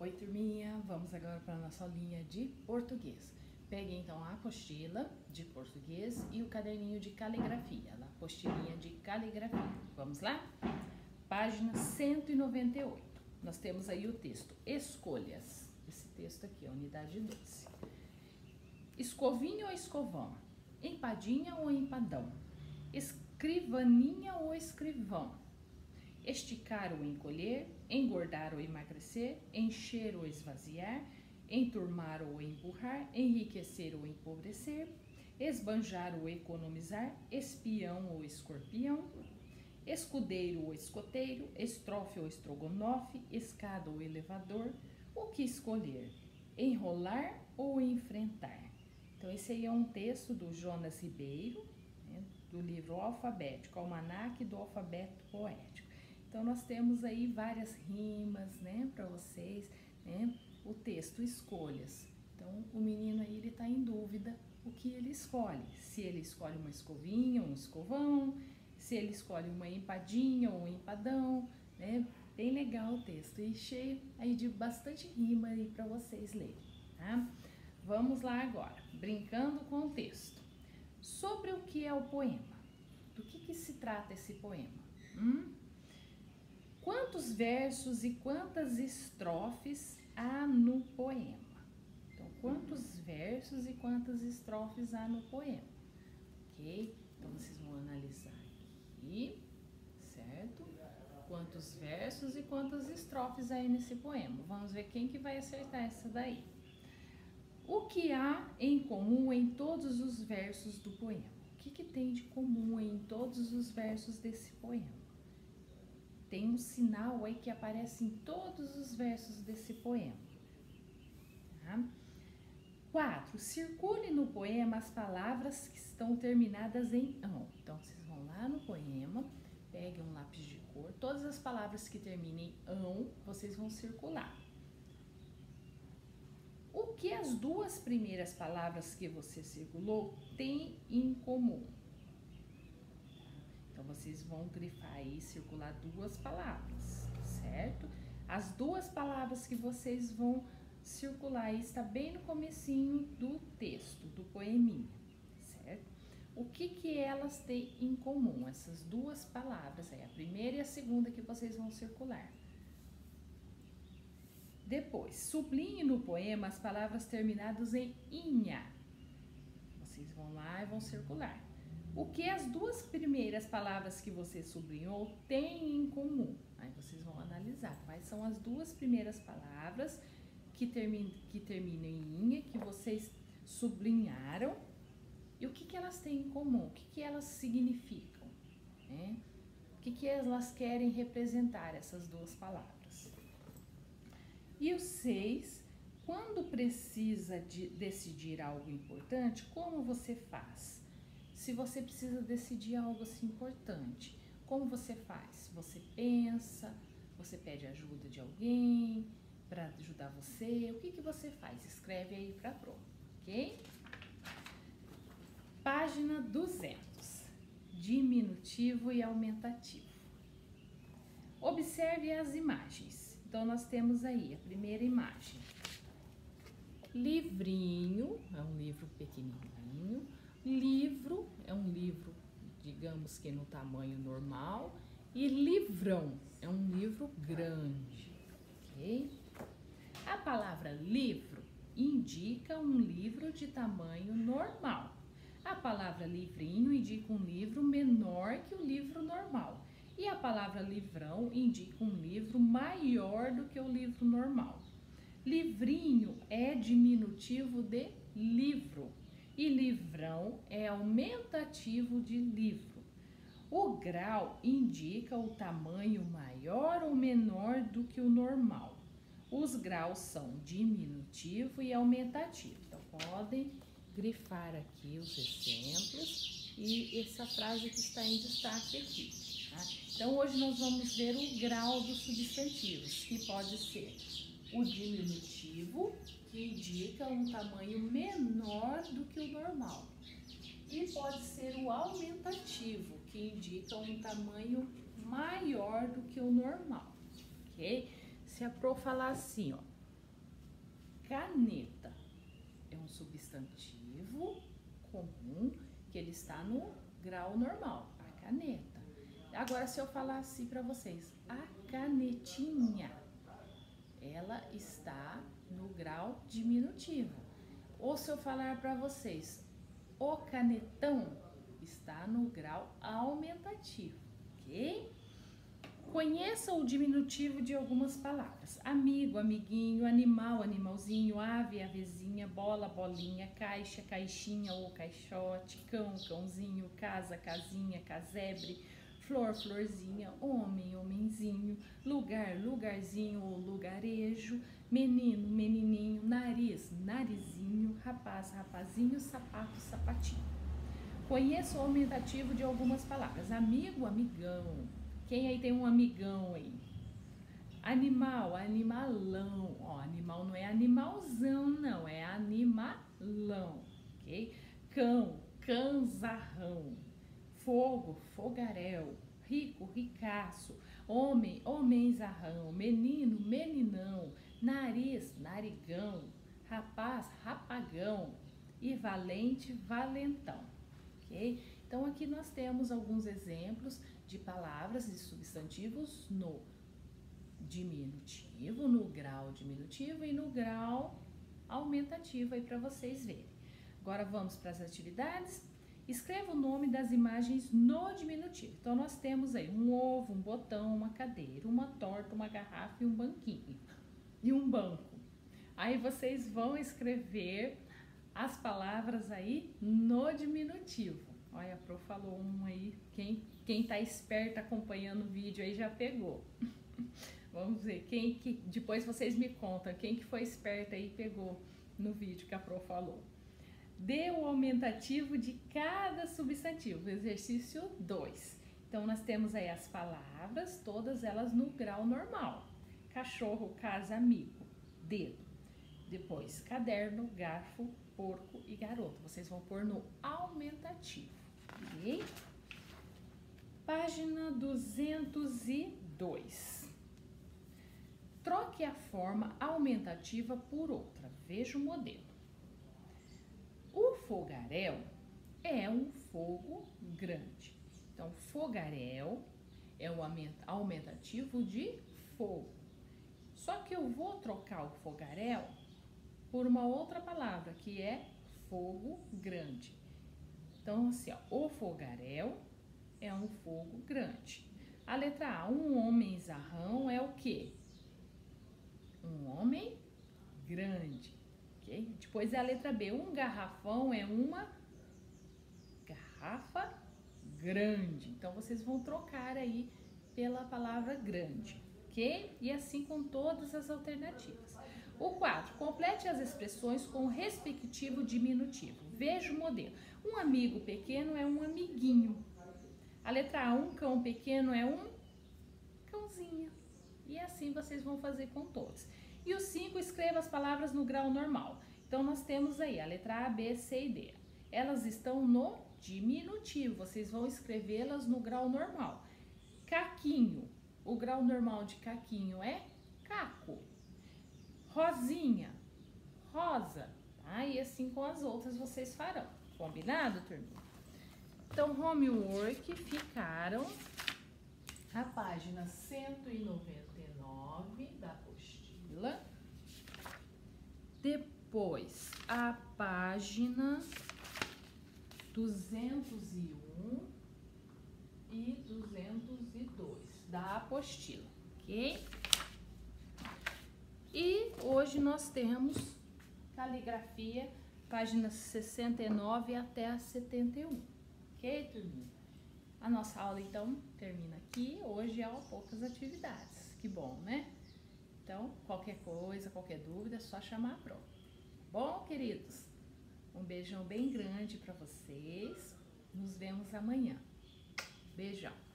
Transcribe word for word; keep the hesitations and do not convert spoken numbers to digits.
Oi, turminha, vamos agora para a nossa aulinha de português. Pegue então a apostila de português e o caderninho de caligrafia, a apostilinha de caligrafia. Vamos lá? Página cento e noventa e oito. Nós temos aí o texto Escolhas. Esse texto aqui, a unidade doze. Escovinha ou escovão? Empadinha ou empadão? Escrivaninha ou escrivão? Esticar ou encolher, engordar ou emagrecer, encher ou esvaziar, enturmar ou emburrar, enriquecer ou empobrecer, esbanjar ou economizar, espião ou escorpião, escudeiro ou escoteiro, estrofe ou estrogonofe, escada ou elevador. O que escolher? Enrolar ou enfrentar? Então esse aí é um texto do Jonas Ribeiro, né, do livro Alfabético, Almanaque do Alfabeto Poético. Então, nós temos aí várias rimas, né, para vocês, né, o texto Escolhas. Então, o menino aí, ele tá em dúvida o que ele escolhe. Se ele escolhe uma escovinha ou um escovão, se ele escolhe uma empadinha ou um empadão, né, bem legal o texto e cheio aí de bastante rima aí para vocês lerem, tá? Vamos lá agora, brincando com o texto. Sobre o que é o poema? Do que que se trata esse poema? Hum? Quantos versos e quantas estrofes há no poema? Então, quantos versos e quantas estrofes há no poema? Ok? Então, vocês vão analisar aqui, certo? Quantos versos e quantas estrofes há aí nesse poema? Vamos ver quem que vai acertar essa daí. O que há em comum em todos os versos do poema? O que que tem de comum em todos os versos desse poema? Tem um sinal aí que aparece em todos os versos desse poema. Tá? Quatro. Circule no poema as palavras que estão terminadas em ão. Então, vocês vão lá no poema, peguem um lápis de cor, todas as palavras que terminem em ão, vocês vão circular. O que as duas primeiras palavras que você circulou têm em comum? Então, vocês vão grifar aí, circular duas palavras, certo? As duas palavras que vocês vão circular aí está bem no comecinho do texto, do poeminha, certo? O que que elas têm em comum, essas duas palavras aí, a primeira e a segunda que vocês vão circular? Depois, sublinhe no poema as palavras terminadas em inha. Vocês vão lá e vão circular. O que as duas primeiras palavras que você sublinhou têm em comum? Aí vocês vão analisar quais são as duas primeiras palavras que terminam, que terminam em inha, que vocês sublinharam, e o que que elas têm em comum, o que que elas significam, né? O que que elas querem representar, essas duas palavras. E o seis, quando precisa de decidir algo importante, como você faz? Se você precisa decidir algo assim importante, como você faz? Você pensa, você pede ajuda de alguém para ajudar você, o que que você faz? Escreve aí para a prova, ok? Página duzentos, diminutivo e aumentativo. Observe as imagens. Então, nós temos aí a primeira imagem. Livrinho, é um livro pequenininho. Livro é um livro, digamos que no tamanho normal, e livrão é um livro grande, ok? A palavra livro indica um livro de tamanho normal. A palavra livrinho indica um livro menor que o livro normal. E a palavra livrão indica um livro maior do que o livro normal. Livrinho é diminutivo de livro. E livrão é aumentativo de livro. O grau indica o tamanho maior ou menor do que o normal. Os graus são diminutivo e aumentativo. Então, podem grifar aqui os exemplos e essa frase que está em destaque aqui. Tá? Então, hoje nós vamos ver o grau dos substantivos, que pode ser o diminutivo, que indica um tamanho menor do que o normal. E pode ser o aumentativo, que indica um tamanho maior do que o normal, ok? Se a Pro falar assim, ó, caneta é um substantivo comum que ele está no grau normal, a caneta. Agora, se eu falar assim para vocês, a canetinha, ela está no grau diminutivo. Ou se eu falar para vocês, o canetão está no grau aumentativo, ok? Conheça o diminutivo de algumas palavras. Amigo, amiguinho, animal, animalzinho, ave, avezinha, bola, bolinha, caixa, caixinha ou caixote, cão, cãozinho, casa, casinha, casebre, flor, florzinha, homem, homenzinho, lugar, lugarzinho ou lugarejo, menino, menininho, nariz, narizinho, rapaz, rapazinho, sapato, sapatinho. Conheça o aumentativo de algumas palavras. Amigo, amigão. Quem aí tem um amigão aí? Animal, animalão. Ó, animal não é animalzão, não. É animalão, ok? Cão, canzarrão. Fogo, fogaréu. Rico, ricaço. Homem, homenzarrão. Menino, meninão. Nariz, narigão. Rapaz, rapagão. E valente, valentão, ok? Então, aqui nós temos alguns exemplos de palavras e substantivos no diminutivo, no grau diminutivo e no grau aumentativo aí para vocês verem. Agora vamos para as atividades. Escreva o nome das imagens no diminutivo. Então, nós temos aí um ovo, um botão, uma cadeira, uma torta, uma garrafa e um banquinho. E um banco. Aí vocês vão escrever as palavras aí no diminutivo. Olha, a Pro falou um aí, quem, quem tá esperto acompanhando o vídeo aí já pegou. Vamos ver, quem que, depois vocês me contam, quem que foi esperto aí e pegou no vídeo que a Pro falou. Dê o aumentativo de cada substantivo, exercício dois. Então, nós temos aí as palavras, todas elas no grau normal. Cachorro, casa, amigo, dedo. Depois, caderno, garfo, porco e garoto. Vocês vão pôr no aumentativo. Ok? Página duzentos e dois. Troque a forma aumentativa por outra. Veja o modelo. O fogaréu é um fogo grande. Então, fogaréu é o aumentativo de fogo. Só que eu vou trocar o fogaréu por uma outra palavra, que é fogo grande. Então, assim, ó, o fogaréu é um fogo grande. A letra A, um homenzarrão é o quê? Um homem grande, ok? Depois é a letra B, um garrafão é uma garrafa grande. Então, vocês vão trocar aí pela palavra grande, ok? E assim com todas as alternativas. O quatro, complete as expressões com o respectivo diminutivo. Veja o modelo. Um amigo pequeno é um amiguinho. A letra A, um cão pequeno é um cãozinho. E assim vocês vão fazer com todos. E o cinco, escreva as palavras no grau normal. Então, nós temos aí a letra A, B, C e D. Elas estão no diminutivo. Vocês vão escrevê-las no grau normal. Caquinho. O grau normal de caquinho é caco. Rosinha, rosa, tá? E assim com as outras vocês farão. Combinado, turminha? Então, homework ficaram a página cento e noventa e nove da apostila. Depois, a página duzentos e um e duzentos e dois da apostila, ok? E hoje nós temos caligrafia, páginas sessenta e nove até a setenta e um, ok, turminha? A nossa aula, então, termina aqui. Hoje há poucas atividades, que bom, né? Então, qualquer coisa, qualquer dúvida, é só chamar a Pro. Bom, queridos? Um beijão bem grande para vocês. Nos vemos amanhã. Beijão.